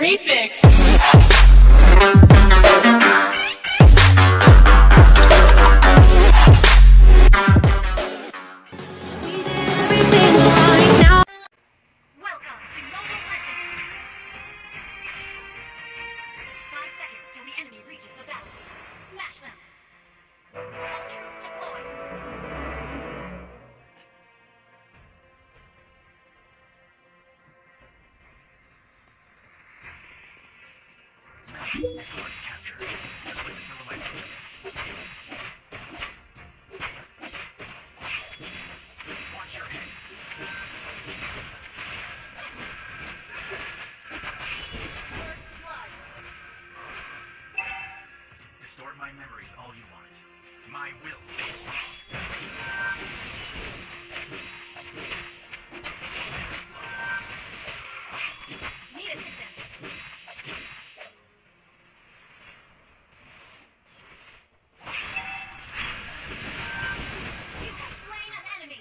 Remix. Welcome to Mobile Legends! 5 seconds till the enemy reaches the battlefield. Smash them! All troops deployed! Distort my memories all you want. My will stays strong. Need assistance! You have slain an enemy!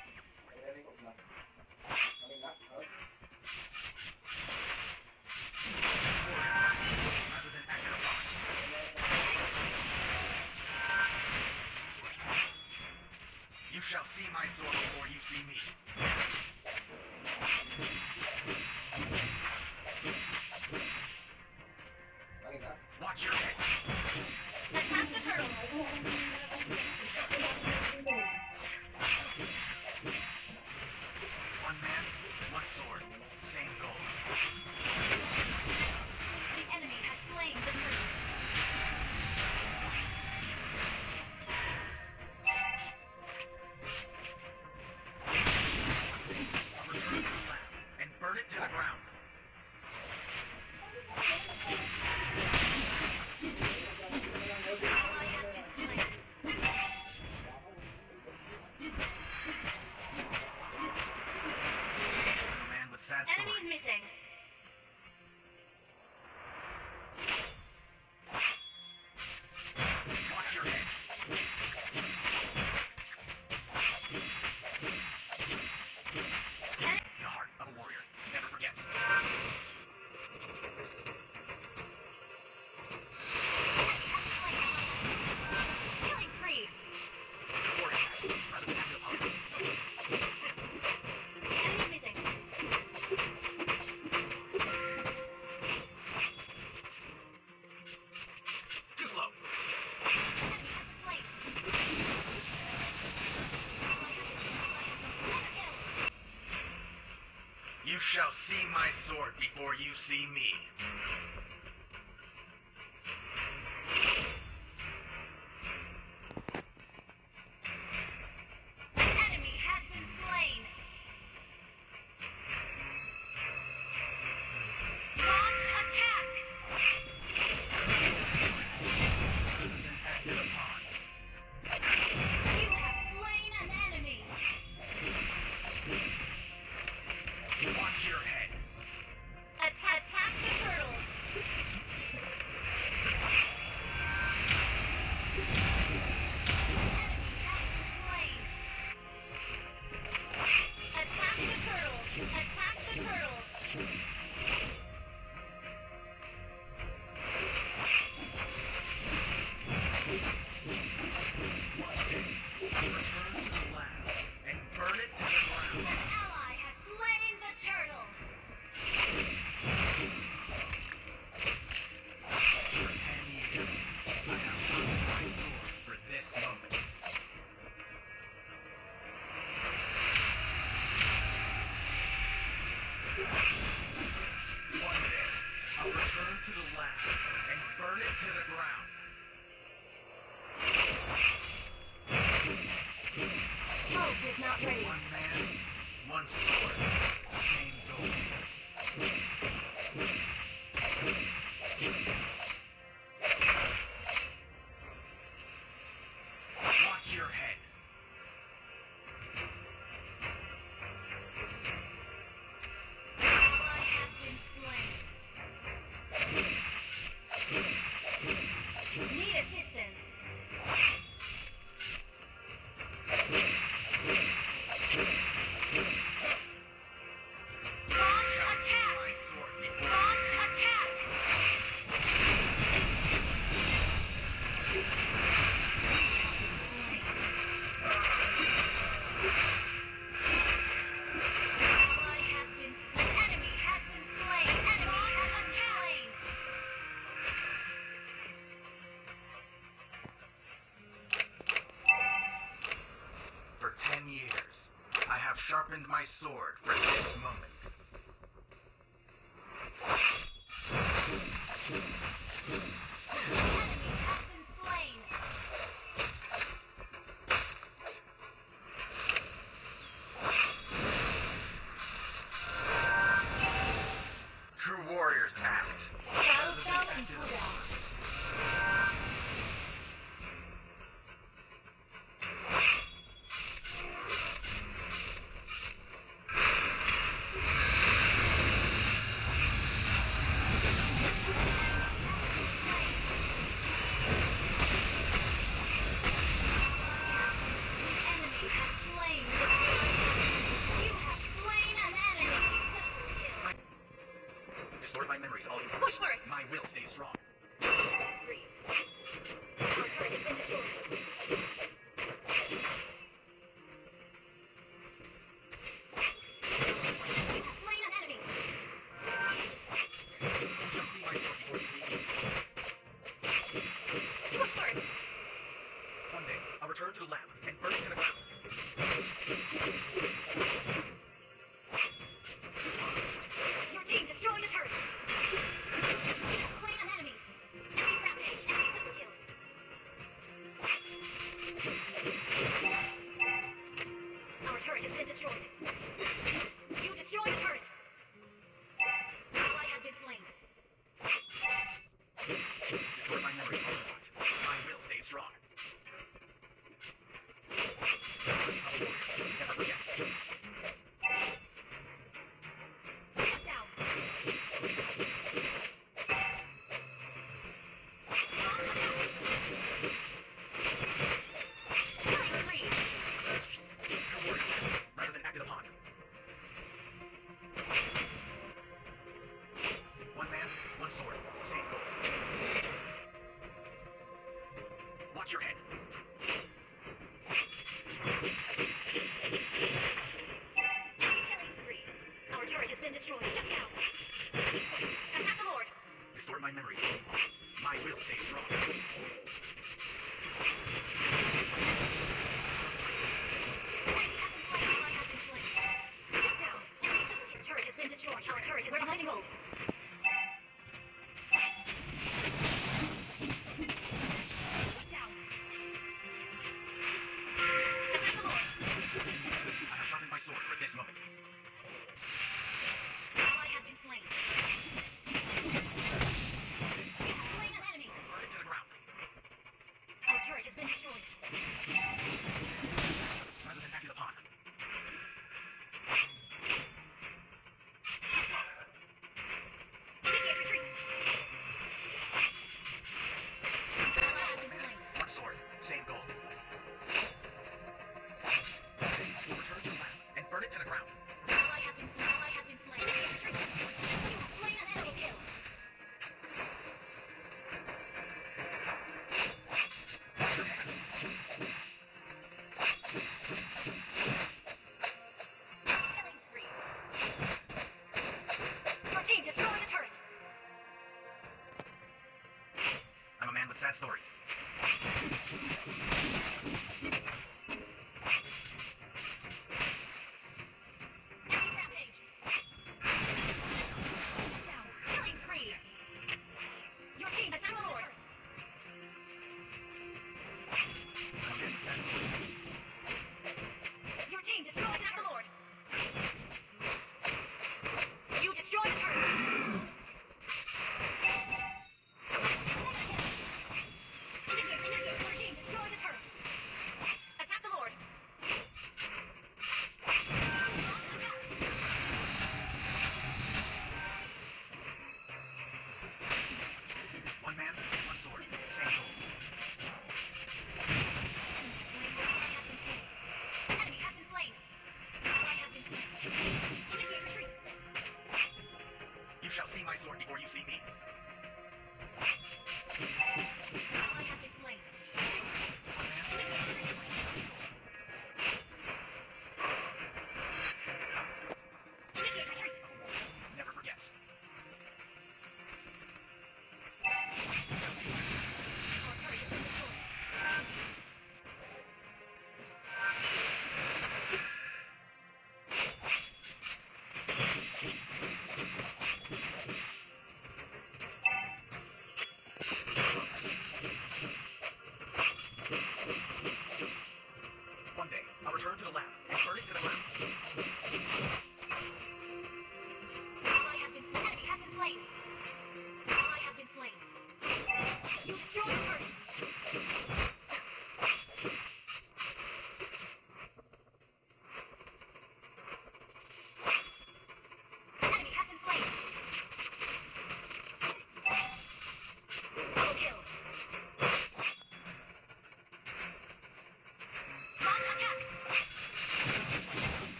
Rather than act upon. You shall see my sword before you see me. Watch your head. Attack the turtle! One man, one sword. Same goal. The enemy has slain the turtle. Return to the lab and burn it to the ground. Ally has been slain. A man with sad Enemy stories. missing. Watch your head. The heart of a warrior never forgets. Killing spree. Warrior, rather than act upon. Enemy missing. Too slow. Enemy has been slain. You shall see my sword before you see me. Enemy has been slain. Launch attack. Acted upon. You have slain an enemy. Watch your head. Attack the turtle. Enemy has been slain. Attack the turtle. Attack the turtle. Return to the lab and burn it to the ground. An ally has slain the turtle. For 10 years, I have worked my sword for this moment. One day, I'll return to the lab and burn it to the ground. Hope is not ready. One man, one sword, same goal. Watch your head. Ally has been slain. Need assistance. Launch attack! My sword before Launch attack! sword for this moment. Enemy has been slain. True warriors act. Battle fell in cooldown. Enemy has slain. You have slain an enemy. Double kill. Distort my memories all you want. Push first. My will stays strong. 3. Our turret has been destroyed. You have slain an enemy. You'll see my sword before you see me. Push first. One day, I'll return to the lab and burn it to the ground. Your team destroyed a turret. You have slain an enemy. Enemy rampage. Enemy double kill. Our turret has been destroyed. You destroyed a turret. Ally has been slain. Distort my memories all you want. My will stays strong. Never forget. Shut down. Killing spree. True warriors, rather than acted upon. One man, one sword, same goal. Watch your head. Enemy killing spree. Our turret has been destroyed. Shut down. Attack the Lord. Distort my memories. My will stays strong. Enemy has been slain. Ally has been slain. Shut down. Enemy double kill. Turret has been destroyed. Our turret is behind gold. Shut down. Attack the Lord. I have sharpened my sword for this moment. Ally has been slain. You have slain an enemy. Burn it to the ground. Our turret has been destroyed. Rather than acted upon. Initiate retreat. Ally has been slain. One sword, same goal. Return to the lab and burn it to the ground. Ally has been slain. Ally has been slain. Initiate retreat. You have slain an enemy kill. Killing spree. Your team destroyed a turret. I'm a man with sad stories. Enemy rampage. Down. Killing spree. Your team attack the Lord. I'm a man with sad stories. Your team destroyed attack the Lord. You destroyed a turret. Initiate. Your team destroyed the turret. Attack the Lord. One man, one sword, same goal. Enemy has been slain. Ally has been slain. Initiate retreat. You shall see my sword before you see me.